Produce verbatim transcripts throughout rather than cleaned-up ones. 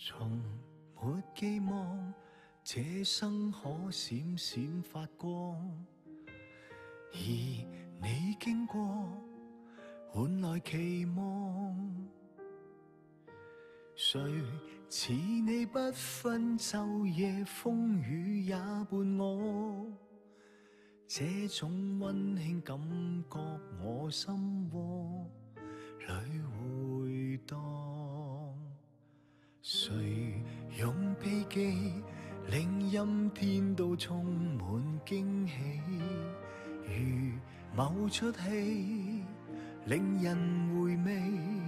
從沒寄望這生可閃閃發光，而你經過換來期望。誰似你不分晝夜風雨也伴我，這種溫馨感覺我心窩裏回盪。誰用秘技令陰天都充滿驚喜，如某出戲令人回味。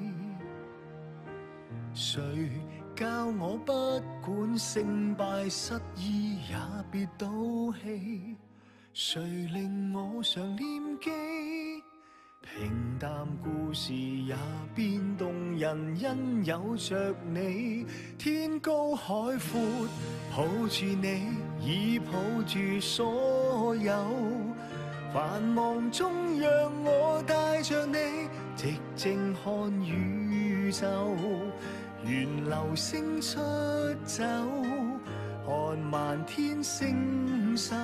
誰教我不管勝敗失意也別賭氣？誰令我常念記平淡故事也變動人，因有着你。天高海闊抱住你，已抱住所有繁忙中，讓我帶着你寂靜看宇宙，沿流星出走，看漫天星宿。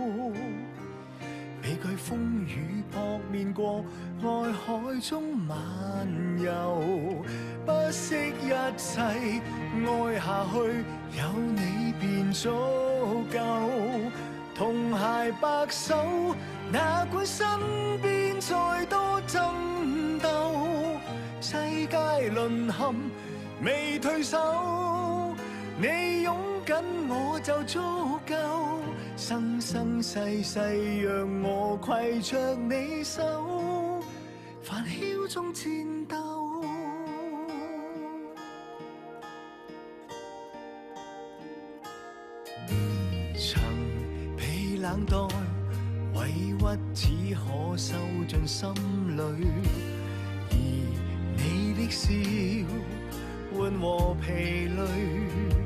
未懼風雨撲面過，愛海中漫遊，不惜一切愛下去，有你便足夠。同偕白首，哪管身邊再多爭鬥，世界淪陷未退手，你擁緊我就足夠。生生世世讓我攜着你手，繁囂中戰鬥。曾被冷待委屈只可收進心裏，而你的笑緩和疲累，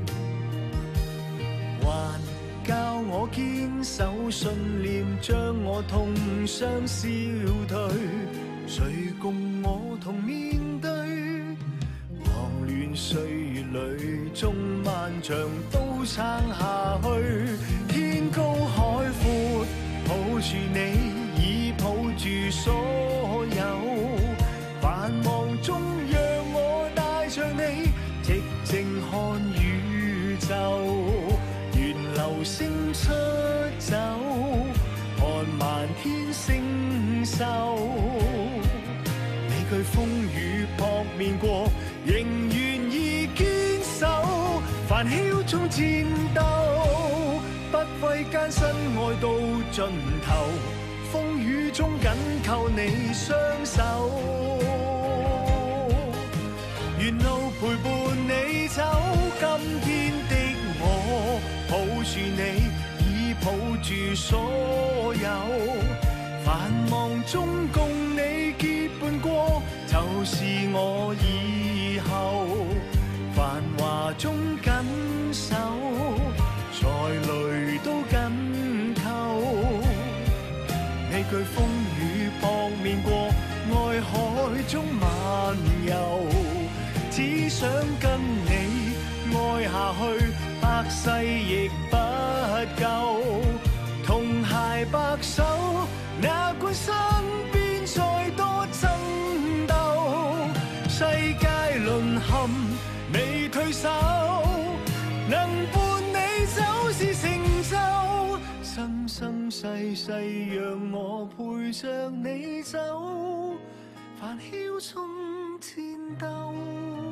還教我堅守信念，將我痛傷消退。誰共我同面對狂亂歲月裏，縱漫長都撐下去。天高海闊抱住你，已抱住所有繁忙中，讓我帶着你寂靜看宇宙，流星出走，看漫天星宿。未懼風雨撲面過，仍願意堅守。繁囂中戰鬥，不畏艱辛愛到盡頭。風雨中緊扣你雙手，沿路陪伴你走。今天的我抱住你，已抱住所有繁忙中共你結伴過，就是我以後繁華中緊守，在淚都緊扣。未懼風雨撲面過，愛海中漫遊，只想跟你愛下去，百世亦不夠。同偕白首，哪管身邊再多爭鬥，世界淪陷未退手，能伴你走是成就。生生世世讓我陪着你走，繁囂中戰鬥。